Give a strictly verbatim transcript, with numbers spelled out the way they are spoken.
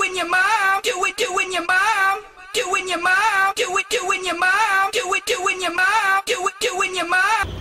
doing your mom, do it, doing your mom, doing your mom, do it, doing your mom, do it, doing your mom, do it, doing your mom.